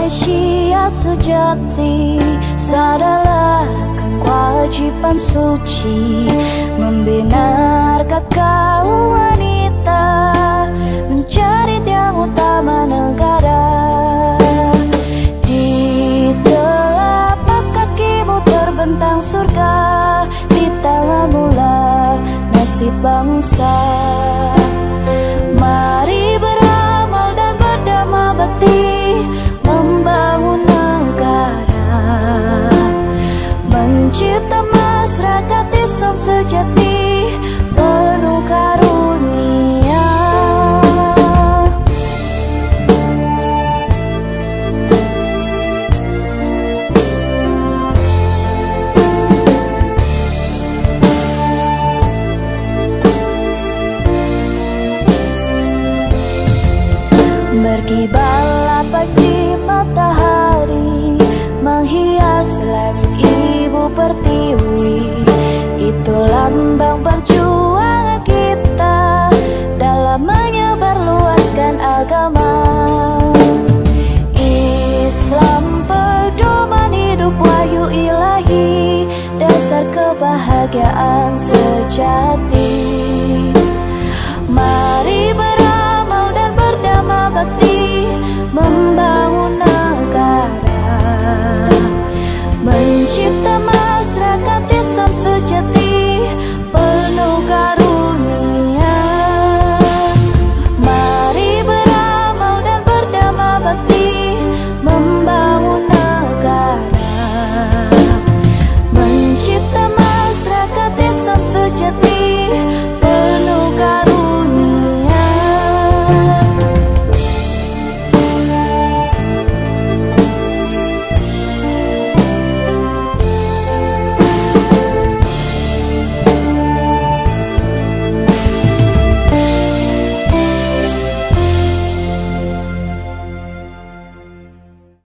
Malaysia sejati, sadarlah kewajiban suci membina harkat kaum wanita menjadi tiang utama negara. Di telapak kakimu terbentang surga, di tanganmu lah nasib bangsa. Mari beramal dan berdamai bakti membangun negara, mencipta masyarakat Islam sejati penuh karunia. Berkibarlah pagi matahari menghias langit ibu pertiwi. Itu lambang perjuangan kita dalam menyebarluaskan agama Islam, pedoman hidup wahyu ilahi, dasar kebahagiaan sejati. Mari beramal dan berdamai bakti membangun negara, mencipta